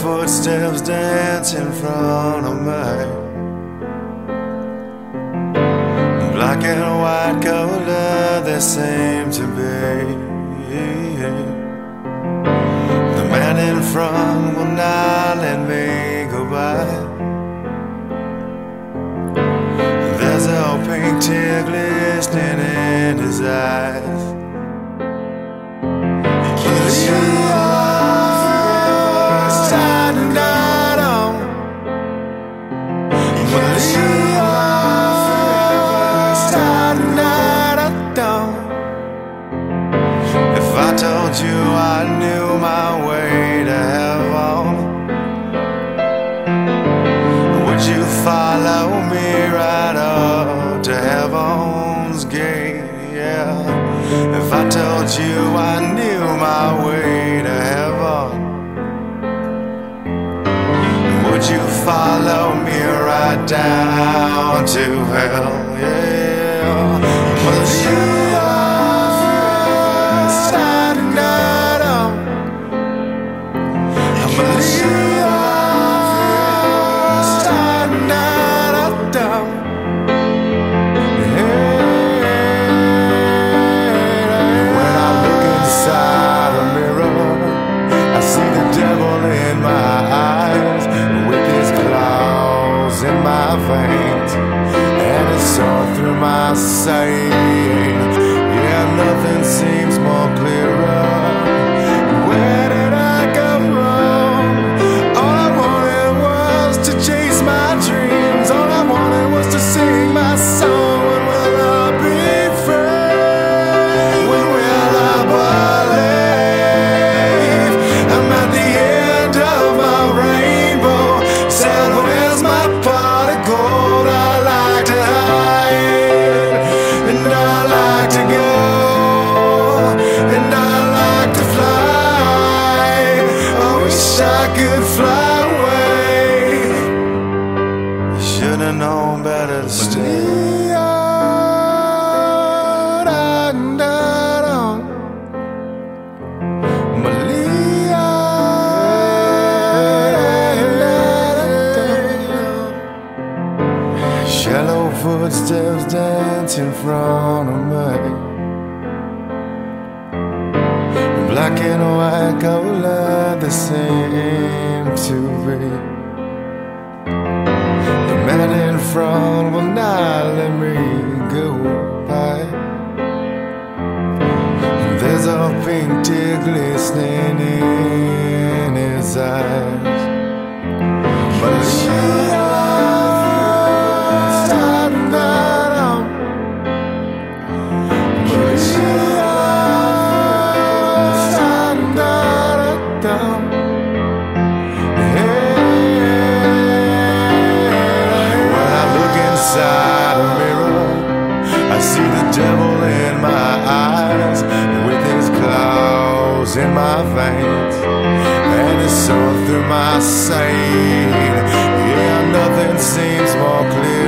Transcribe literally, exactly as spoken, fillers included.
footsteps dance in front of me. Black and white color they seem to be. The man in front will not let me go by. There's a pink tear glistening in his eyes. If I told you I knew my way to heaven, would you follow me right up to heaven's gate? Yeah. If I told you I knew my way to heaven, would you follow me right down to hell? Yeah. Would you? In my veins, and it's all through my saying. Yeah, nothing seems more clearer. Where did I go wrong? All I wanted was to chase my dreams. All I wanted was to sing my song. When will I be free? When will I believe? I'm at the end of my rainbow. Said, where's my gold? I like to hide, and I like to go, and I like to fly. I wish I could fly away. Should have known better to stay. Shallow footsteps dance in front of me. Black and white color they seem to be. The man in front will not let me go by. There's a pink tear glistening in his eyes. But she I see the devil in my eyes, with his claws in my veins, and his sword through my side. Yeah, nothing seems more clear.